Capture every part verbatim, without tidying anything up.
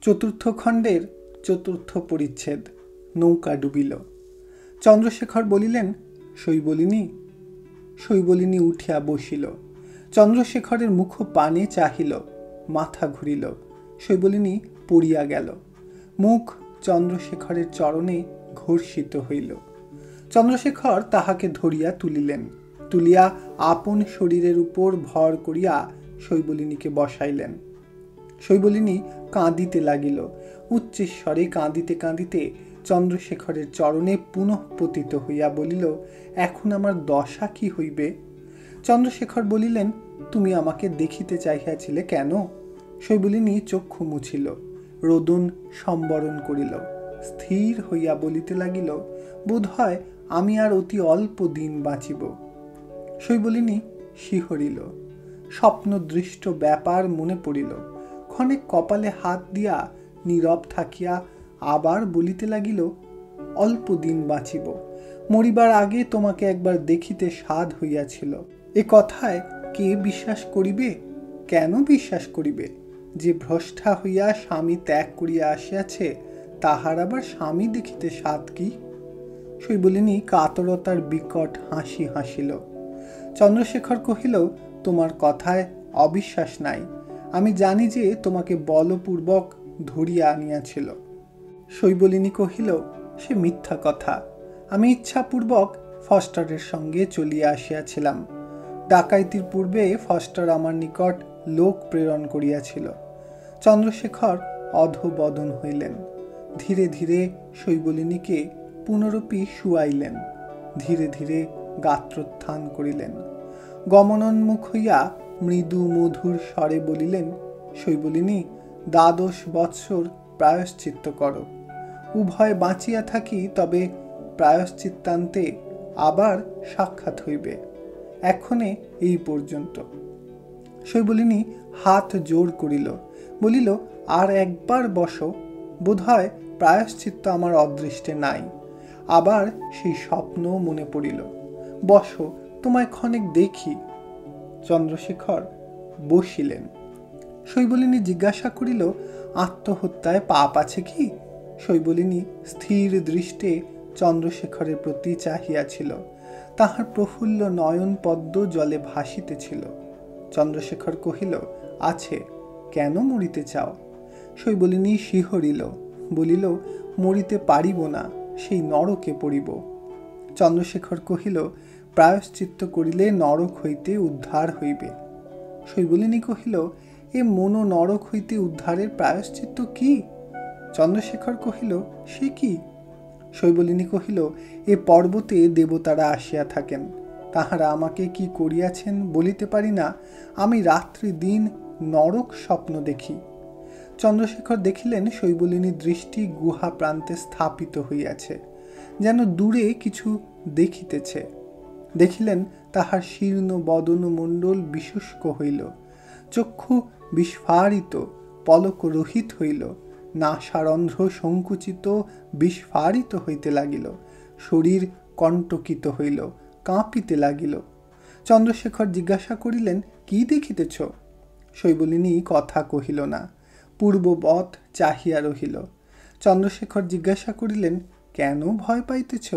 চতুর্থ খণ্ডের চতুর্থ পরিচ্ছেদ। নৌকা ডুবিল। চন্দ্রশেখর বলিলেন, শৈবলিনী। শৈবলিনী উঠিয়া বসিল। চন্দ্রশেখরের মুখ পানে চাহিল, মাথা ঘুরিল। শৈবলিনী পড়িয়া গেল। মুখ চন্দ্রশেখরের চরণে ঘর্ষিত হইল। চন্দ্রশেখর তাহাকে ধরিয়া তুলিলেন। তুলিয়া আপন শরীরের উপর ভর করিয়া শৈবলিনীকে বসাইলেন। শৈবলিনী কাঁদিতে লাগিল। উচ্চস্বরে কাঁদিতে কাঁদিতে চন্দ্রশেখরের চরণে পুনঃ পতিত হইয়া বলিল, এখন আমার দশা কি হইবে? চন্দ্রশেখর বলিলেন, তুমি আমাকে দেখিতে চাহিয়াছিলে কেন? শৈবলিনী চক্ষু মুছিল, রোদন সম্বরণ করিল। স্থির হইয়া বলিতে লাগিল, বোধ হয় আমি আর অতি অল্প দিন বাঁচিব। শৈবলিনী শিহরিল। স্বপ্নদৃষ্ট ব্যাপার মনে পড়িল। ক্ষণেক কপালে হাত দিয়া নীরব থাকিয়া আবার বলিতে লাগিল, অল্প দিন বাঁচিব। মরিবার আগে তোমাকে একবার দেখিতে সাধ হইয়াছিল। এ কথায় কে বিশ্বাস করিবে? কেন বিশ্বাস করিবে? যে ভ্রষ্টা হইয়া স্বামী ত্যাগ করিয়া আসিয়াছে, তাহার আবার স্বামী দেখিতে সাধ কি? শৈবলিনী কাতরতার বিকট হাসি হাসিল। চন্দ্রশেখর কহিল, তোমার কথায় অবিশ্বাস নাই। আমি জানি যে তোমাকে বলপূর্বক ধরিয়া আনিয়াছিল। শৈবলিনী কহিল, সে মিথ্যা কথা। আমি ইচ্ছাপূর্বক ফস্টারের সঙ্গে চলিয়া আসিয়াছিলাম। ডাকাইতির পূর্বে ফস্টার আমার নিকট লোক প্রেরণ করিয়াছিল। চন্দ্রশেখর অধোবদন হইলেন। ধীরে ধীরে শৈবলিনীকে পুনরপি শুয়াইলেন। ধীরে ধীরে গাত্রোত্থান করিলেন। গমনোন্মুখ হইয়া মৃদু মধুর স্বরে বলিলেন, শৈবলিনী, দ্বাদশ বৎসর প্রায়শ্চিত্ত করো। উভয় বাঁচিয়া থাকি, তবে প্রায়শ্চিত্তান্তে আবার সাক্ষাৎ হইবে। এখনে এই পর্যন্ত। শৈবলিনী হাত জোর করিল, বলিল, আর একবার বসো। বোধ হয় প্রায়শ্চিত্ত আমার অদৃষ্টে নাই। আবার সেই স্বপ্ন মনে পড়িল। বসো, তোমায় ক্ষণেক দেখি। চন্দ্রশেখর বসিলেন। শৈবলিনী জিজ্ঞাসা করিল, আত্মহত্যায় পাপ আছে কি? শৈবলিনী স্থির দৃষ্টে চন্দ্রশেখরের প্রতি চাহিয়াছিল। তাহার প্রফুল্ল নয়ন পদ্ম জলে ভাসিতেছিল। চন্দ্রশেখর কহিল, আছে। কেন মরিতে চাও? শৈবলিনী শিহরিল, বলিল, মরিতে পারিব না, সেই নরকে পড়িব। চন্দ্রশেখর কহিল, প্রায়শ্চিত্ত করিলে নরক হইতে উদ্ধার হইবে। শৈবলিনী কহিল, এ মনো নরক হইতে উদ্ধারের প্রায়শ্চিত্ত কি? চন্দ্রশেখর কহিল, সে কি? শৈবলিনী কহিল, এ পর্বতে দেবতারা আসিয়া থাকেন। তাহারা আমাকে কি করিয়াছেন বলিতে পারি না। আমি রাত্রি দিন নরক স্বপ্ন দেখি। চন্দ্রশেখর দেখিলেন শৈবলিনীর দৃষ্টি গুহা প্রান্তে স্থাপিত হইয়াছে, যেন দূরে কিছু দেখিতেছে। দেখিলেন তাহার শীর্ণ বদন মণ্ডল বিশুষ্ক হইল, চক্ষু বিস্ফারিত, পলক রহিত হইল, নাসারন্ধ্র সংকুচিত বিস্ফারিত হইতে লাগিল, শরীর কণ্টকিত হইল, কাঁপিতে লাগিল। চন্দ্রশেখর জিজ্ঞাসা করিলেন, কি দেখিতেছ? শৈবলিনী কথা কহিল না, পূর্ববৎ চাহিয়া রহিল। চন্দ্রশেখর জিজ্ঞাসা করিলেন, কেন ভয় পাইতেছ?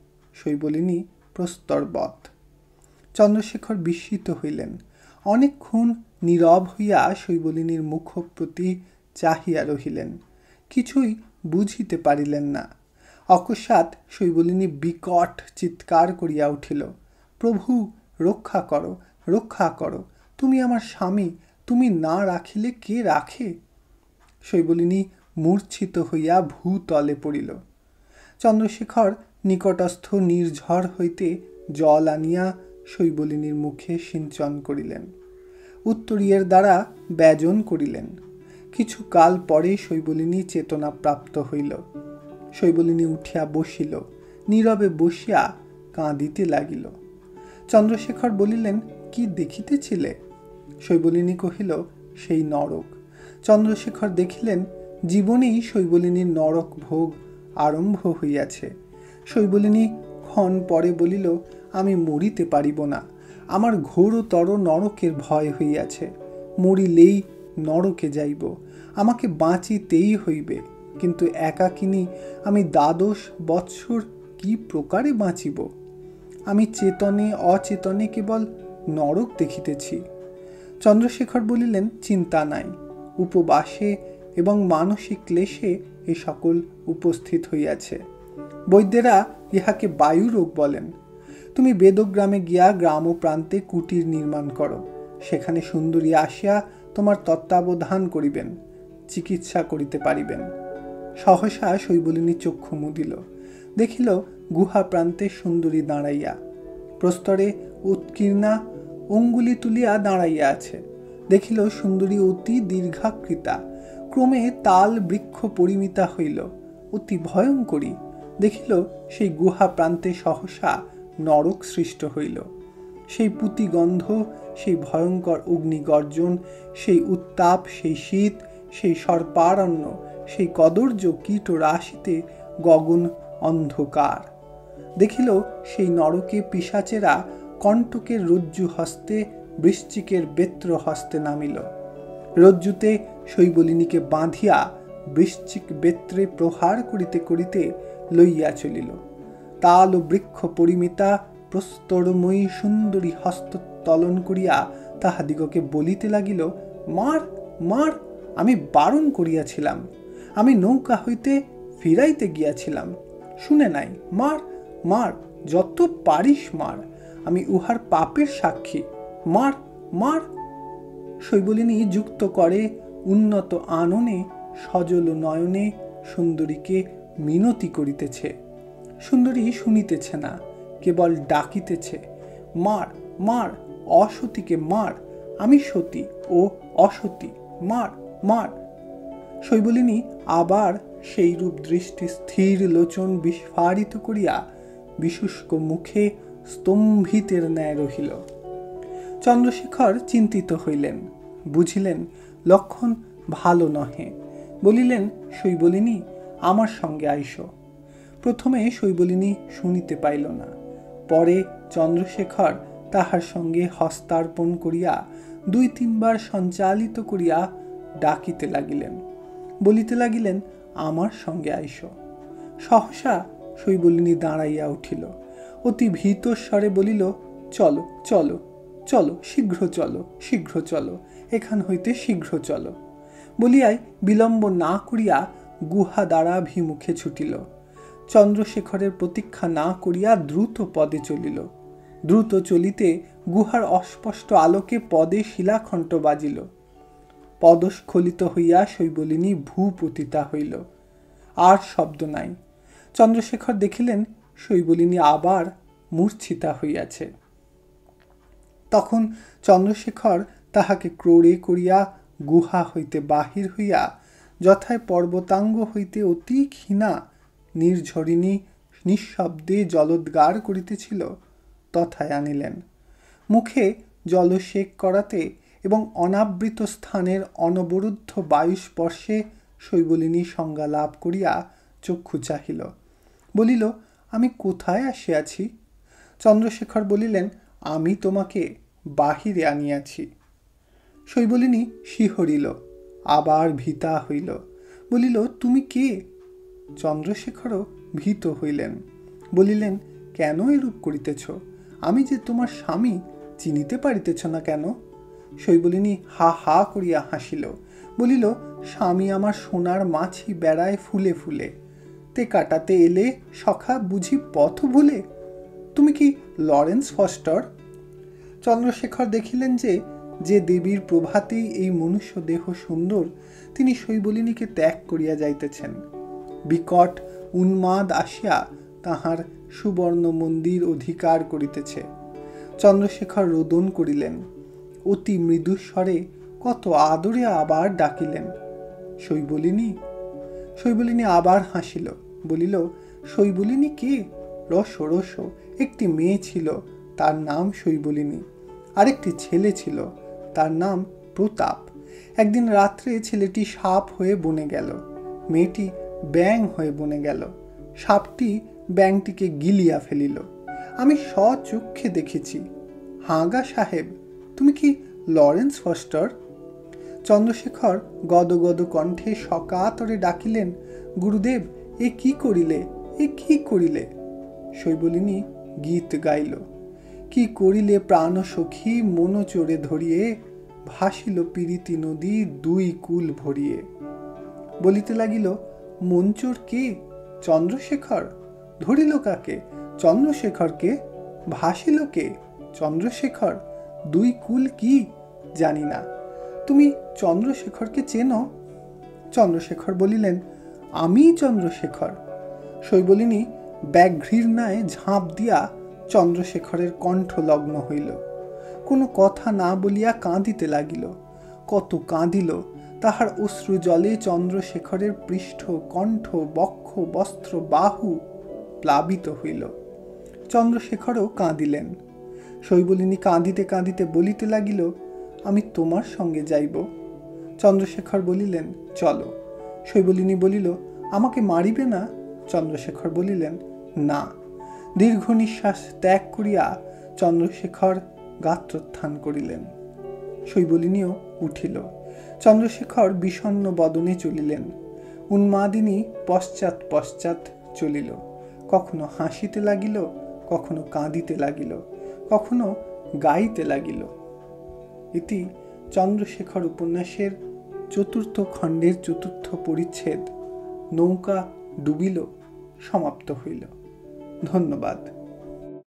শৈবলিনী প্রস্তরবৎ। চন্দ্রশেখর বিস্মিত হইলেন। অনেকক্ষণ নীরব হইয়া শৈবলিনীর মুখ প্রতি চাহিয়া রহিলেন। কিছুই বুঝিতে পারিলেন না। অকস্মাৎ শৈবলিনী বিকট চিৎকার করিয়া উঠিল, প্রভু, রক্ষা করো, রক্ষা করো। তুমি আমার স্বামী, তুমি না রাখিলে কে রাখে? শৈবলিনী মূর্ছিত হইয়া ভূতলে পড়িল। চন্দ্রশেখর নিকটস্থ নির্ঝর হইতে জল আনিয়া শৈবলিনীর মুখে সিঞ্চন করিলেন। উত্তরীয়ের দ্বারা ব্যজন করিলেন। কিছু কাল পরে শৈবলিনী চেতনা প্রাপ্ত হইল। শৈবলিনী উঠিয়া বসিল। নীরবে বসিয়া কাঁদিতে লাগিল। চন্দ্রশেখর বলিলেন, কি দেখিতেছিলে? শৈবলিনী কহিল, সেই নরক। চন্দ্রশেখর দেখিলেন জীবনেই শৈবলিনীর নরক ভোগ আরম্ভ হইয়াছে। শৈবলিনী ক্ষণ পরে বলিল, আমি মরিতে পারিব না। আমার ঘোরতর নরকের ভয় হইয়াছে। মরিলেই নরকে যাইব। আমাকে বাঁচিতেই হইবে, কিন্তু একাকিনী আমি দ্বাদশ বৎসর কি প্রকারে বাঁচিব? আমি চেতনে অচেতনে কেবল নরক দেখিতেছি। চন্দ্রশেখর বলিলেন, চিন্তা নাই, উপবাসে এবং মানসিক ক্লেশে এ সকল উপস্থিত হইয়াছে। বৈদ্যেরা ইহাকে বায়ু রোগ বলেন। তুমি বেদগ্রামে গিয়া গ্রাম ও প্রান্তে কুটির নির্মাণ করো, সেখানে সুন্দরী আসিয়া তোমার তত্ত্বাবধান করিবেন, চিকিৎসা করিতে পারিবেন। সহসা শৈবলিনী চক্ষু মুদিল, দেখিল গুহা প্রান্তে সুন্দরী দাঁড়াইয়া, প্রস্তরে উৎকীর্ণা অঙ্গুলি তুলিয়া দাঁড়াইয়া আছে। দেখিল সুন্দরী অতি দীর্ঘাকৃতা, ক্রমে তাল বৃক্ষ পরিমিতা হইল, অতি ভয়ঙ্করী। দেখিল সেই গুহা প্রান্তে সহসা নরক সৃষ্ট হইল। সেই পুতিগন্ধ, সেই ভয়ঙ্কর অগ্নিগর্জন, সেই উত্তাপ, সেই শীত, সেই সর্পারণ্য, সেই কদর্য কীট রাশিতে গগন অন্ধকার। দেখিল সেই নরকে পিশাচেরা কণ্টকের রজ্জু হস্তে, বৃশ্চিকের বেত্র হস্তে নামিল। রজ্জুতে শৈবলিনীকে বাঁধিয়া বৃশ্চিক বেত্রে প্রহার করিতে করিতে লইয়া চলিল। তাল ও বৃক্ষ পরিমিতা প্রস্তরময়ী সুন্দরী হস্তোত্তোলন করিয়া তাহাদিগকে বলিতে লাগিল, মার মার, আমি বারণ করিয়াছিলাম, আমি নৌকা হইতে ফিরাইতে গিয়াছিলাম, শুনে নাই, মার মার, যত পারিস মার, আমি উহার পাপের সাক্ষী, মার মার। শৈবলিনী যুক্ত করে উন্নত আননে সজল নয়নে সুন্দরীকে মিনতি করিতেছে। সুন্দরী শুনিতেছে না, কেবল ডাকিতেছে, মার মার, অসতীকে মার, আমি সতী ও অসতী, মার মার। শৈবলিনী আবার সেই রূপ দৃষ্টি স্থির লোচন বিস্ফারিত করিয়া বিশুষ্ক মুখে স্তম্ভিতের ন্যায় রহিল। চন্দ্রশেখর চিন্তিত হইলেন, বুঝিলেন লক্ষণ ভালো নহে। বলিলেন, শৈবলিনী আমার সঙ্গে আইসো। প্রথমে শৈবলিনী শুনিতে পাইল না, পরে চন্দ্রশেখর তাহার সঙ্গে হস্তার্পণ করিয়া দুই তিনবার সঞ্চালিত করিয়া ডাকিতে লাগিলেন, বলিতে লাগিলেন, আমার সঙ্গে আইসো। সহসা শৈবলিনী দাঁড়াইয়া উঠিল, অতি ভীত স্বরে বলিল, চলো চলো চলো, শীঘ্র চলো শীঘ্র চলো, এখান হইতে শীঘ্র চলো। বলিয়াই বিলম্ব না করিয়া গুহা দ্বারাভিমুখে ছুটিল। চন্দ্রশেখরের প্রতীক্ষা না করিয়া দ্রুত পদে চলিল। দ্রুত চলিতে গুহার অস্পষ্ট আলোকে পদে শিলাখণ্ড বাজিল। পদস্খলিত হইয়া শৈবলিনী ভূপতিতা হইল। আর শব্দ নাই। চন্দ্রশেখর দেখিলেন শৈবলিনী আবার মূর্ছিতা হইয়াছে। তখন চন্দ্রশেখর তাহাকে ক্রোড়ে করিয়া গুহা হইতে বাহির হইয়া যথায় পর্বতাঙ্গ হইতে অতি ক্ষীণা নির্ঝরিণী নিঃশব্দে জলোদ্গার করিতেছিল তথায় আনিলেন। মুখে জলসেক করাতে এবং অনাবৃত স্থানের অনবরুদ্ধ বায়ুস্পর্শে শৈবলিনী সংজ্ঞা লাভ করিয়া চক্ষু চাহিল। বলিল, আমি কোথায় আসিয়াছি? চন্দ্রশেখর বলিলেন, আমি তোমাকে বাহিরে আনিয়াছি। শৈবলিনী শিহরিল, আবার ভীতা হইল। বলিল, তুমি কে? চন্দ্রশেখরও ভীত হইলেন। বলিলেন, কেন এরূপ করিতেছ? আমি যে তোমার স্বামী, চিনিতে পারিতেছ না কেন? শৈবলিনী হা হা করিয়া হাসিল। বলিল, স্বামী আমার সোনার মাছি বেড়ায় ফুলে ফুলে, তে কাটাতে এলে সখা বুঝি পথ ভুলে? তুমি কি লরেন্স ফস্টার? চন্দ্রশেখর দেখিলেন যে যে দেবীর প্রভাতেই এই মনুষ্য দেহ সুন্দর, তিনি শৈবলিনীকে ত্যাগ করিয়া যাইতেছেন। বিকট উন্মাদ আসিয়া তাহার সুবর্ণ মন্দির অধিকার করিতেছে। চন্দ্রশেখর রোদন করিলেন, অতি মৃদুস্বরে কত আদরে আবার ডাকিলেন, শৈবলিনী। শৈবলিনী আবার হাসিল। বলিল, শৈবলিনী কে? রস রস একটি মেয়ে ছিল, তার নাম শৈবলিনী। আরেকটি ছেলে ছিল, তার নাম প্রতাপ। একদিন রাত্রে ছেলেটি সাপ হয়ে বনে গেল, মেয়েটি ব্যাঙ হয়ে বনে গেল। সাপটি ব্যাঙটিকে গিলিয়া ফেলিল। আমি স্বচক্ষে দেখেছি। হাঁগা সাহেব, তুমি কি লরেন্স ফস্টার? চন্দ্রশেখর গদগদ কণ্ঠে সকাতরে ডাকিলেন, গুরুদেব, এ কি করিলে, এ কি করিলে? শৈবলিনী গীত গাইল, কি করিলে প্রাণ সখী মন চোরে ধরিয়ে, ভাসিল পীড়িতি নদী দুই কুল ভরিয়ে। বলিতে লাগিল, মনচোর কে? চন্দ্রশেখর। ধরিল কাকে? চন্দ্রশেখরকে। ভাসিল কে? চন্দ্রশেখর। দুই কুল কি? জানি না। তুমি চন্দ্রশেখরকে চেনো? চন্দ্রশেখর বলিলেন, আমিই চন্দ্রশেখর। শৈবলিনী ব্যাঘ্রীর ন্যায় ঝাঁপ দিয়া চন্দ্রশেখরের কণ্ঠ লগ্ন হইল। কোনো কথা না বলিয়া কাঁদিতে লাগিল। কত কাঁদিল, তাহার অশ্রু জলে চন্দ্রশেখরের পৃষ্ঠ, কণ্ঠ, বক্ষ, বস্ত্র, বাহু প্লাবিত হইল। চন্দ্রশেখরও কাঁদিলেন। শৈবলিনী কাঁদিতে কাঁদিতে বলিতে লাগিল, আমি তোমার সঙ্গে যাইব। চন্দ্রশেখর বলিলেন, চলো। শৈবলিনী বলিল, আমাকে মারিবে না? চন্দ্রশেখর বলিলেন, না। দীর্ঘ নিঃশ্বাস ত্যাগ করিয়া চন্দ্রশেখর গাত্রোত্থান করিলেন। শৈবলিনীও উঠিল। চন্দ্রশেখর বিষণ্ণ বদনে চলিলেন। উন্মাদিনী পশ্চাৎ পশ্চাৎ চলিল। কখনো হাসিতে লাগিল, কখনো কাঁদিতে লাগিল, কখনো গাইতে লাগিল। ইতি চন্দ্রশেখর উপন্যাসের চতুর্থ খণ্ডের চতুর্থ পরিচ্ছেদ নৌকা ডুবিল সমাপ্ত হইল। ধন্যবাদ।